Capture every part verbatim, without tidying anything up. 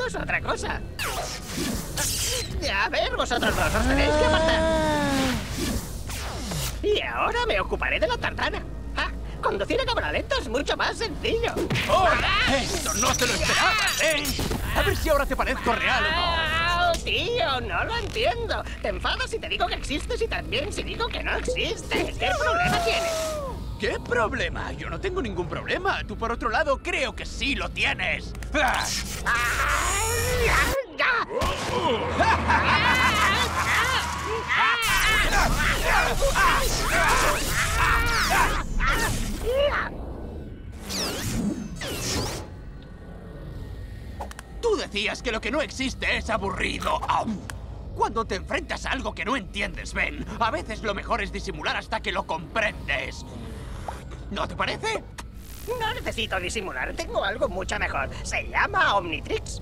esto es otra cosa. A ver, vosotros dos os tenéis que apartar. Y ahora me ocuparé de la tartana. Ah, conducir a cámara lenta es mucho más sencillo. ¡Oh! ¡Esto no te lo esperabas, eh! A ver si ahora te parezco real o no. ¡Oh, tío! No lo entiendo. Te enfadas si te digo que existes y también si digo que no existes. ¿Qué problema tienes? ¿Qué problema? Yo no tengo ningún problema. Tú, por otro lado, creo que sí lo tienes. ¡Ah! Tú decías que lo que no existe es aburrido. Cuando te enfrentas a algo que no entiendes, Ben, a veces lo mejor es disimular hasta que lo comprendes. ¿No te parece? No necesito disimular. Tengo algo mucho mejor. Se llama Omnitrix.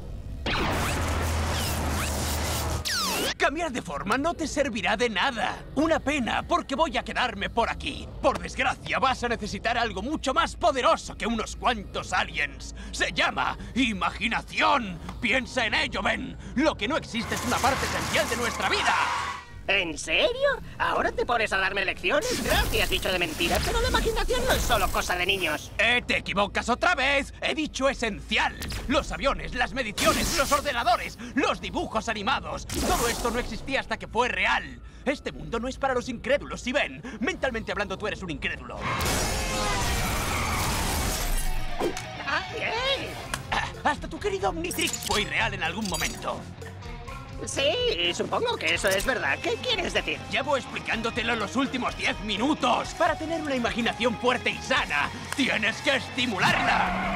Cambiar de forma no te servirá de nada. Una pena, porque voy a quedarme por aquí. Por desgracia, vas a necesitar algo mucho más poderoso que unos cuantos aliens. Se llama imaginación. Piensa en ello, Ben. Lo que no existe es una parte esencial de nuestra vida. ¿En serio? ¿Ahora te pones a darme lecciones? Gracias, dicho de mentira. Pero la imaginación no es solo cosa de niños. Eh, te equivocas otra vez. He dicho esencial. Los aviones, las mediciones, los ordenadores, los dibujos animados. Todo esto no existía hasta que fue real. Este mundo no es para los incrédulos, ¿sí ven? Mentalmente hablando, tú eres un incrédulo. ¡Ah, bien! Ah, hasta tu querido Omnitrix fue irreal en algún momento. Sí, supongo que eso es verdad. ¿Qué quieres decir? Llevo explicándotelo los últimos diez minutos. Para tener una imaginación fuerte y sana, tienes que estimularla.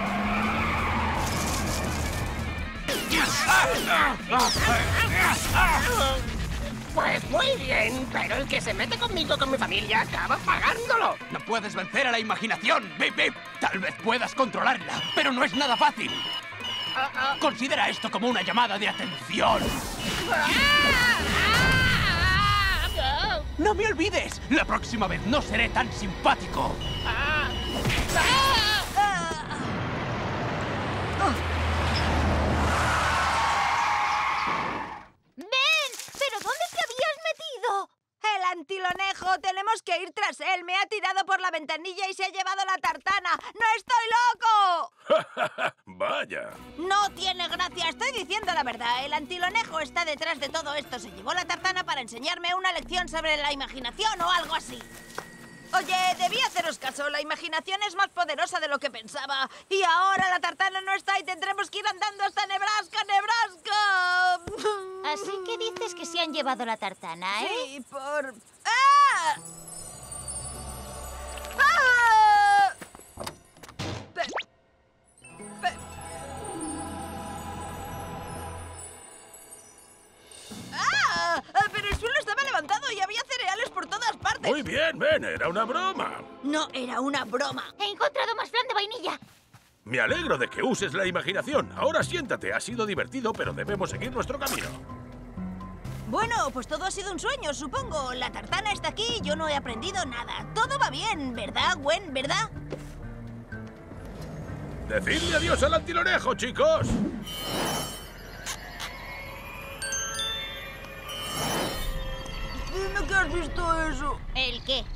Pues muy bien, pero el que se mete conmigo con mi familia acaba pagándolo. No puedes vencer a la imaginación, Bip Bip. Tal vez puedas controlarla, pero no es nada fácil. Considera esto como una llamada de atención. ¡No me olvides! La próxima vez no seré tan simpático. ¡Ben! ¿Pero dónde te habías metido? ¡El antilonejo! ¡Tenemos que ir tras él! ¡Me ha tirado por la ventanilla y se ha llevado la tartana! ¡No estoy loco! Vaya. No tiene gracia, estoy diciendo la verdad. El antilonejo está detrás de todo esto. Se llevó la tartana para enseñarme una lección sobre la imaginación o algo así. Oye, debí haceros caso. La imaginación es más poderosa de lo que pensaba. Y ahora la tartana no está y tendremos que ir andando hasta Nebraska, Nebraska. Así que dices que se han llevado la tartana, ¿eh? Sí, por... ¡Ah! ¡Ah! Pe... Pe... ¡Ah! Pero el suelo estaba levantado y había cereales por todas partes. Muy bien, Ben, era una broma. No era una broma. He encontrado más flan de vainilla. Me alegro de que uses la imaginación. Ahora siéntate, ha sido divertido, pero debemos seguir nuestro camino. Bueno, pues todo ha sido un sueño, supongo. La tartana está aquí y yo no he aprendido nada. Todo va bien, ¿verdad, Gwen? ¿Verdad? Decidle adiós al antilonejo, chicos. Dime que has visto eso. ¿El qué?